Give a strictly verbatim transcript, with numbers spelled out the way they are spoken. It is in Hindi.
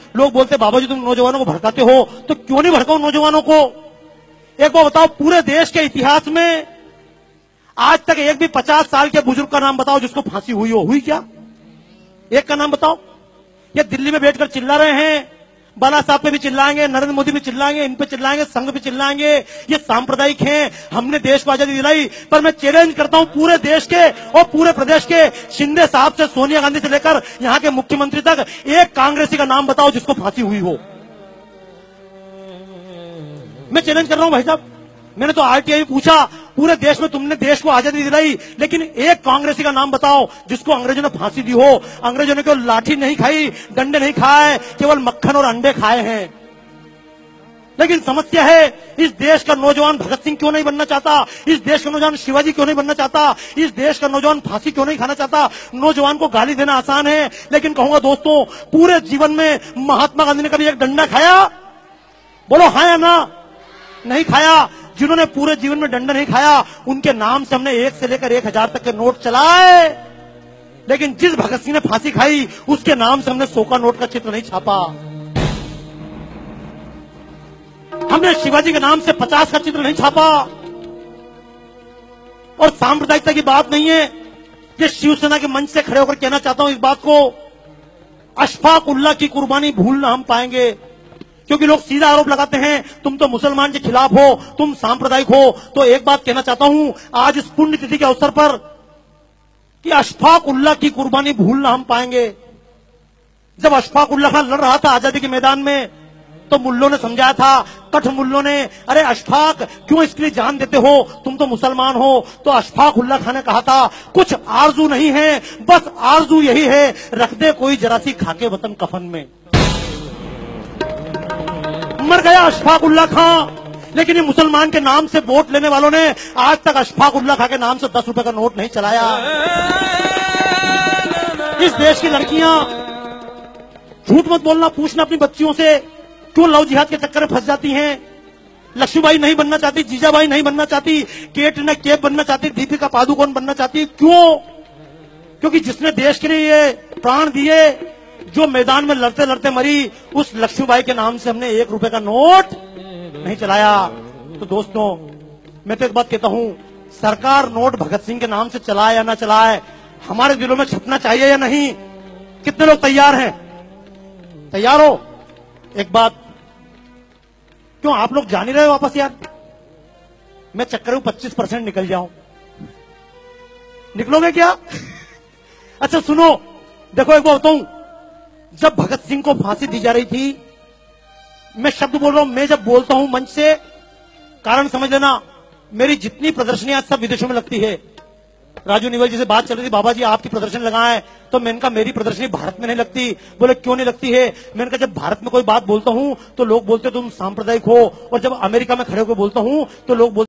लोग बोलते बाबा जी तुम नौजवानों को भड़काते हो, तो क्यों नहीं भड़काओ नौजवानों को? एक बार बताओ, पूरे देश के इतिहास में आज तक एक भी पचास साल के बुजुर्ग का नाम बताओ जिसको फांसी हुई हो? हुई क्या? एक का नाम बताओ। ये दिल्ली में बैठकर चिल्ला रहे हैं, बाला साहब पे भी चिल्लाएंगे, नरेंद्र मोदी भी चिल्लाएंगे, इन पे चिल्लाएंगे, संघ पे चिल्लाएंगे, ये सांप्रदायिक हैं, हमने देश को आजादी दिलाई। पर मैं चैलेंज करता हूं पूरे देश के और पूरे प्रदेश के, शिंदे साहब से सोनिया गांधी से लेकर यहां के मुख्यमंत्री तक, एक कांग्रेसी का नाम बताओ जिसको फांसी हुई हो। मैं चैलेंज कर रहा हूं भाई साहब। मैंने तो आरटीआई पूछा, पूरे देश में तुमने देश को आजादी दिलाई, लेकिन एक कांग्रेसी का नाम बताओ जिसको अंग्रेजों ने फांसी दी हो। अंग्रेजों ने केवल लाठी नहीं खाई, डंडे नहीं खाए, केवल मक्खन और अंडे खाए हैं। लेकिन समस्या है, इस देश का नौजवान भगत सिंह क्यों नहीं बनना चाहता? इस देश का नौजवान शिवाजी क्यों नहीं बनना चाहता? इस देश का नौजवान फांसी क्यों नहीं खाना चाहता? नौजवान को गाली देना आसान है, लेकिन कहूंगा दोस्तों, पूरे जीवन में महात्मा गांधी ने कभी एक डंडा खाया? बोलो हाँ या ना? नहीं खाया। जिन्होंने पूरे जीवन में डंडा नहीं खाया, उनके नाम से हमने एक से लेकर एक हजार तक के नोट चलाए, लेकिन जिस भगत सिंह ने फांसी खाई, उसके नाम से हमने सौ का नोट का चित्र नहीं छापा। हमने शिवाजी के नाम से पचास का चित्र नहीं छापा। और सांप्रदायिकता की बात नहीं है, ये शिवसेना के मंच से खड़े होकर कहना चाहता हूं इस बात को, अशफाक उल्लाह की कुर्बानी भूलना हम पाएंगे। क्योंकि लोग सीधा आरोप लगाते हैं, तुम तो मुसलमान के खिलाफ हो, तुम सांप्रदायिक हो। तो एक बात कहना चाहता हूं आज इस पुण्यतिथि के अवसर पर, कि अशफाक उल्लाह की कुर्बानी भूलना हम पाएंगे। जब अशफाक उल्लाह खान लड़ रहा था आजादी के मैदान में, तो मुल्लों ने समझाया था, कठ मुल्लों ने, अरे अशफाक क्यों इसके लिए जान देते हो, तुम तो मुसलमान हो। तो अशफाक उल्लाह खान ने कहा था, कुछ आरजू नहीं है, बस आरजू यही है, रख दे कोई जरा सी खाके वतन कफन में। मर गया अशफाक उल्लाह खां। लेकिन ये मुसलमान के नाम से वोट लेने वालों ने आज तक अशफाक उल्लाह खां के नाम से दस रुपए का नोट नहीं चलाया। इस देश की लड़कियां, झूठ मत बोलना, पूछना अपनी बच्चियों से, क्यों लव जिहाद के चक्कर में फंस जाती हैं? लक्ष्मीबाई नहीं बनना चाहती, जीजाबाई नहीं बनना चाहती, कैटरीना कैफ बनना चाहती, दीपिका पादुकोण बनना चाहती, क्यों? क्योंकि जिसने देश के लिए ये प्राण दिए, जो मैदान में लड़ते लड़ते मरी, उस लक्ष्मीबाई के नाम से हमने एक रुपए का नोट नहीं चलाया। तो दोस्तों, मैं तो एक बात कहता हूं, सरकार नोट भगत सिंह के नाम से चलाए या ना चलाए, हमारे दिलों में छपना चाहिए या नहीं? कितने लोग तैयार हैं? तैयार हो? एक बात, क्यों आप लोग जान ही रहे हो वापस? यार मैं चक्कर में पच्चीस परसेंट निकल जाऊं, निकलोगे क्या? अच्छा सुनो, देखो एक बात बताऊं, जब भगत सिंह को फांसी दी जा रही थी, मैं शब्द बोल रहा हूं, मैं जब बोलता हूं मंच से, कारण समझ लेना, मेरी जितनी प्रदर्शनियां सब विदेशों में लगती है। राजू निवल जी से बात चल रही थी, बाबा जी आपकी प्रदर्शनी लगाएं, तो मैंने कहा मेरी प्रदर्शनी भारत में नहीं लगती। बोले क्यों नहीं लगती है? मैंने कहा जब भारत में कोई बात बोलता हूं तो लोग बोलते तुम सांप्रदायिक हो, और जब अमेरिका में खड़े होकर बोलता हूं तो लोग बोलते